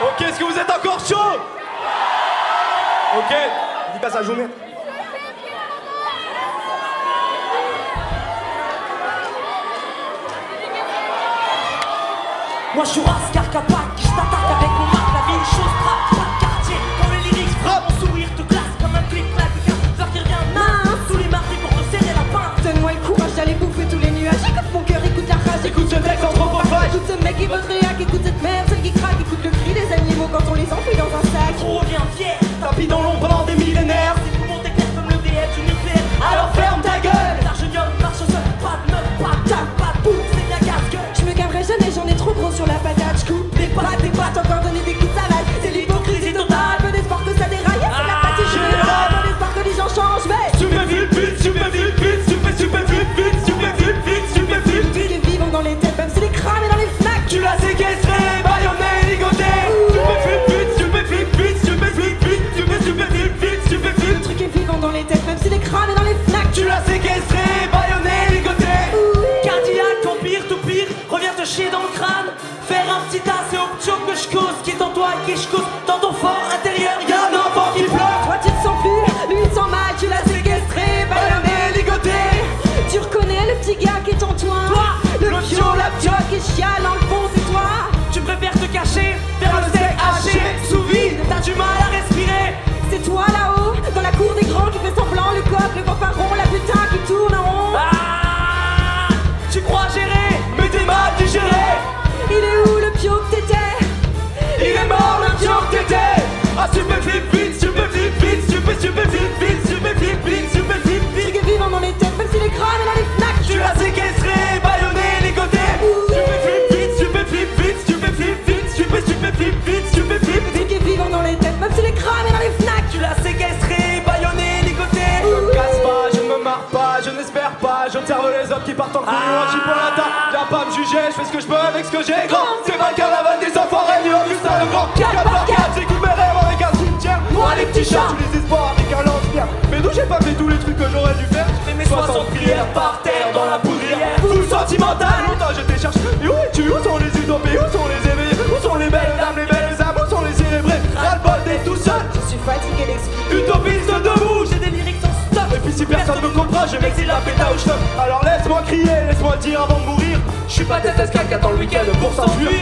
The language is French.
Ok, est-ce que vous êtes encore chaud? Ok, il passe la journée. Moi je suis Rascar Capac, je t'attaque avec mon marque, la vie chose frappe, pas de quartier, quand les lyrics frappent, mon sourire te glace comme un clic-clac, faire qui revient mince, tous les mardis pour te serrer la pince. Donne-moi le courage d'aller bouffer tous les nuages, écoute mon cœur, écoute la rage, Écoute ce texte anthropophage. écoute ce mec qui veut réac, écoute cette merde, celle qui craque, écoute le cri des animaux quand on les enfouit dans un sac. On revient fier, Tapis dans l'ombre pendant des millénaires. tes poumons t'éclairent comme le DF du nucléaire. Alors ferme ta gueule. L'argenium marche seul, pas de meuf, pas de table, pas de bouffe, c'est de la casse-gueule. Je me gaverai jeune et j'en ai trop gros sur la patate, je coupe des pattes, encore donner des coups de salade. C'est l'hypocrisie totale, peu d'espoir que ça déraille, c'est la partie générale, peu d'espoir que les gens changent, mais Stupéfile, vite, stupéfile, vite, stupéfile, vite, stupéfile, vite, stupéfile. trucs est vivant dans les têtes, même si les cramés dans les flaques. Tu l'as séquestré, baïonné, ligoté. Stupéfile, vite, stupéfile, vite, stupéfile, vite, stupéfile, vite, Le stupéfile. truc est vivant dans les têtes, même si les cramés dans les flaques. Tu l'as séquestré, baïonné, ligoté. Cardiaque, empire, tout pire, reviens te chier dans le crâne. Faire un petit tas, c'est option que je cause, qui est en toi et qui je cause. Dans ton fort intérieur, Y'a un enfant qui pleure. Toi tu te sens plus, lui il sent mal, tu l'as séquestré, baïonné, ligoté. Tu reconnais le petit gars qui est en toi, le pio, la pioque qui chiale dans le fond, c'est toi. Tu préfères te cacher, faire le steak haché, sous vide, t'as du mal à respirer. C'est toi là-haut, dans la cour des grands qui fait semblant, le coq, le fanfaron, la putain qui tourne en rond. Ah, tu crois gérer, Mais t'es mal digéré. Il est où le pio que t'étais? Il est mort le pion que t'étais. Ah, stupéfile, vite, stupéfile, vite, stupéfile, vite, stupéfile, vite, stupéfile, Le vite. truc est vivant dans les têtes, même si les crânes et dans les flaques. Tu l'as séquestré, baïonné, ligoté. Stupéfile, vite, stupéfile, vite, stupéfile, vite, stupéfile, vite, stupéfile. Le truc est vivant dans les têtes, même si les crânes et dans les flaques. tu l'as séquestré, baïonné, ligoté. Je me casse pas, je ne me marre pas, je n'espère pas. J'observe les autres qui partent en couille en chipolata. Viens pas me juger, je fais ce que je peux avec ce que j'ai. Grand, c'est pas le carnaval des enfants réunis au Augustin le Grand. 4 par 4, j'écoute mes rêves avec un cimetière. Moi les petits chats, tous les espoirs avec un lance-pierre. Mais d'où j'ai pas fait tous les trucs que j'aurais dû faire. Fais mes 60 prières par terre dans la poudrière. Full sentimental, longtemps je t'ai cherché. Et où es-tu? Où sont les utopies? Où sont les éveillés? Où sont les belles dames, les belles âmes? Où sont les célébrés? Ras-le-bol d'être tout seul. Je suis fatigué d'expliquer. Utopiste debout. J'ai des lyriques sans stop. Et puis si personne me comprend, je m'exile la péta au chef. Alors laisse-moi crier, laisse-moi dire avant de mourir. Je suis pas tête caca dans le week-end pour s'enfuir.